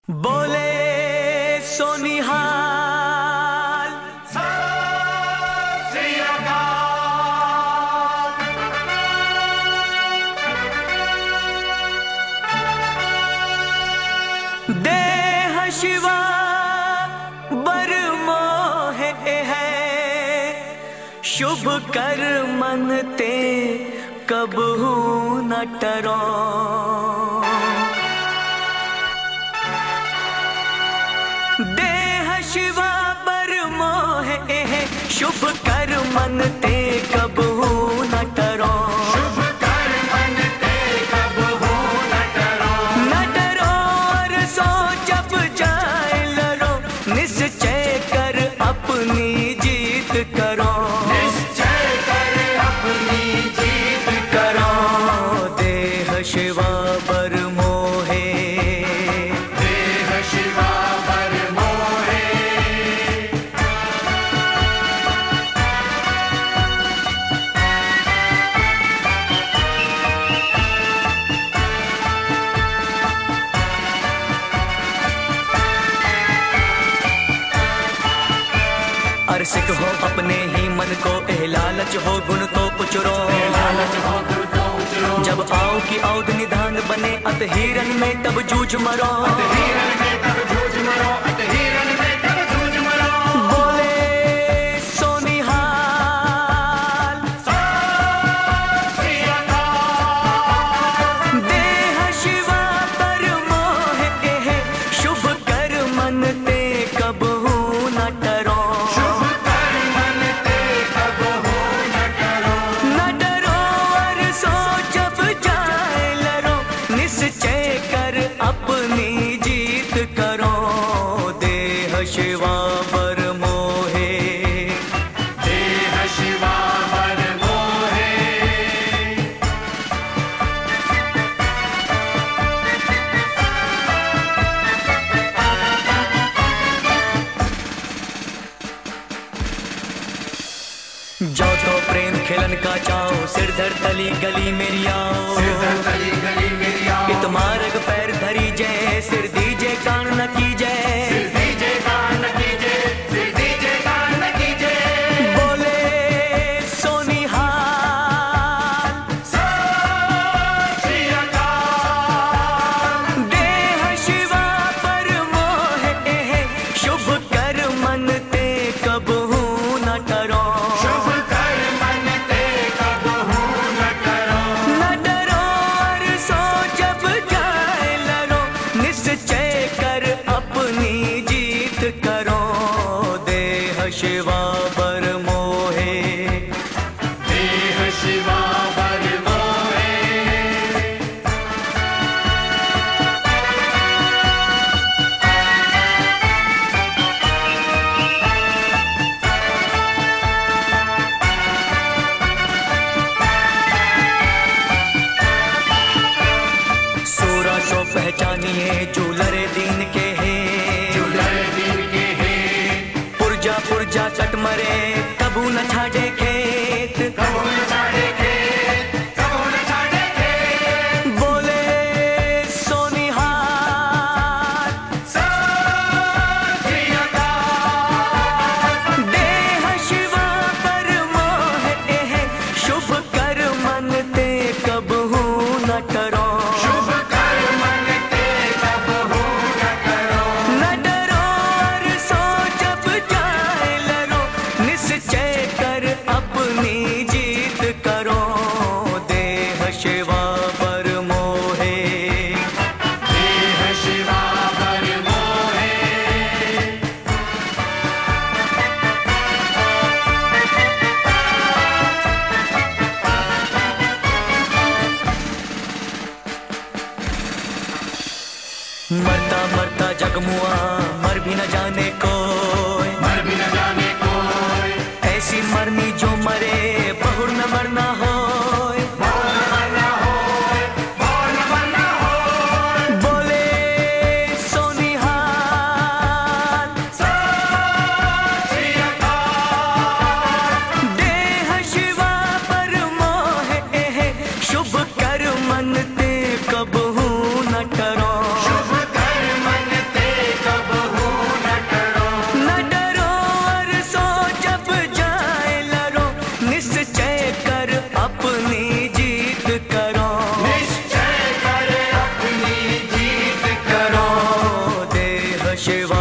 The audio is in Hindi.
बोले सोनिहाल श्री अकाल। देह शिवा बर मोहे है, शुभ कर मन ते कबहू न टरो। देह शिवा बर मोहे है, शुभ कर मन ते कबहू न टरो। शुभ कर मन ते कबहू न डरो। न डरो और सो जब जाए लड़ो, निश्चय कर अपनी जीत करो। निश्चय कर अपनी जीत करो देह शिवा बर मोहे, देह शिवा बर मोहे। अरसिक हो अपने ही मन को, एह लालच हो गुण तो उचरो। लालच हो गुण तो उचरो। जब आओ कि औद निधान बने अत हिरन में तब जूझ मरो। हिरन में तब जूझ मरो, अत हिरन में तब जूझ मरो। बोले सोनिहाल श्री अकाल। देह शिवा पर मोहे है, शुभ कर मन ते कबहू न टरो। शुभ कर मन ते कबहू न डरो। न डरो और सो जब जाए लड़ो, निश्चय कर अपनी जीत करो। देह शिवा पर मोहे, देह शिवा बर मोहे। जाओ तो प्रेम खेलन का चाओ, सिर धर तली गली मेरी आओ। सिरदर तली गली मेरी आओ। इत मार्ग पैर धरी जय, सिर दीजे कान न की जय। सिर दीजे कान न कीजे, सिर दीजे कान न कीजे। बोले सोनिहाल श्री अकाल। देह शिवा पर मोहे है, शुभ कर मन ते कबहू न टरो। शुभ कर मन ते कबहू न डरो। न डरो और सो जब जाए लड़ो, निश्चय कर अपनी जीत करो। देह शिवा पर मोहे, देह शिवा बर मोहे। सोरा सो पहचानिए जूलरे दीन के हैं। झूलर दिन के हे, पुरजा पुरजा कट मरे कबू न छाड़े खेत। कबहू न छाड़े खेत, कबहू न छाड़े खेत। बोले सोनिहाल श्री अकाल। देह शिवा पर मोहे है, शुभ कर मन ते कबहू न टरो। शुभ कर मन ते कबहू न डरो। न डरो और सो जब जाए लड़ो, निश्चय कर अपनी जीत करो। देह शिवा पर मोहे, देह शिवा बर मोहे। मरता मरता जगमुआ मर भी न जाने कोई। मर भी न जाने कोई। ऐसी मरनी जो मरे बहुर न मरना होय। बोल न मरना होय, बोल न मरना होय। बोले सोनिहाल श्री अकाल। देह शिवा पर मोहे है, शुभ कर मन ते कबहू न टरो। शुभ कर मन ते शिवाय।